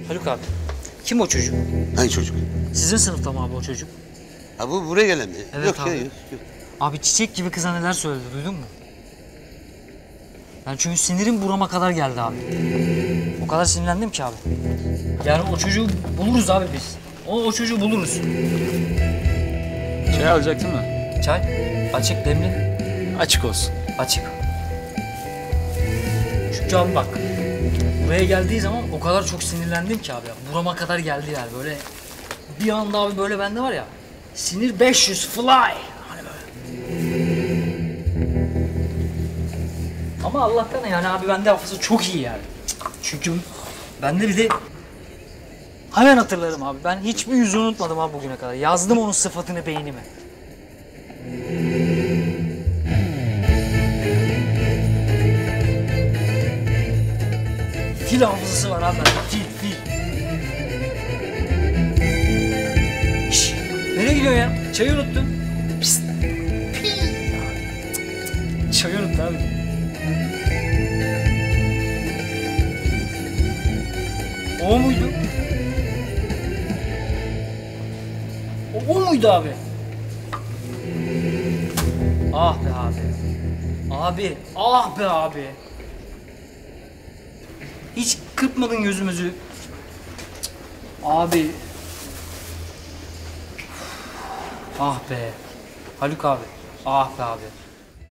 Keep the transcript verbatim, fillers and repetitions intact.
Haluk abi. Kim o çocuk? Hangi çocuk? Sizin sınıfta mı abi o çocuk? Ha bu buraya gelen mi? Evet yok abi. ya yok, yok. Abi çiçek gibi kıza neler söyledi duydun mu? Yani çünkü sinirim burama kadar geldi abi. O kadar sinirlendim ki abi. Yani o çocuğu buluruz abi biz. O, o çocuğu buluruz. Çay alacaktın mı? Çay açık demli. Açık olsun. Açık. Çünkü abi bak. Buraya geldiği zaman o kadar çok sinirlendim ki abi. Burama kadar geldi yani böyle. Bir anda abi böyle bende var ya. Sinir beş yüz fly. Hani böyle. Ama Allah'tan yani abi bende hafıza çok iyi yani. Çünkü bende bir de hemen hatırlarım abi. Ben hiçbir yüzü unutmadım abi bugüne kadar. Yazdım onun sıfatını beynime. Fil hafızası var abi bende. Fil, fil. Şşş, nereye gidiyorsun ya? Çayı unuttun. Pist. Pii. Çayı unuttun abi. O muydu? O, o muydu abi? Ah be abi. Abi, ah be abi. Hiç kırpmadın gözümüzü. Cık. Abi. Ah be. Haluk abi. Ah be abi.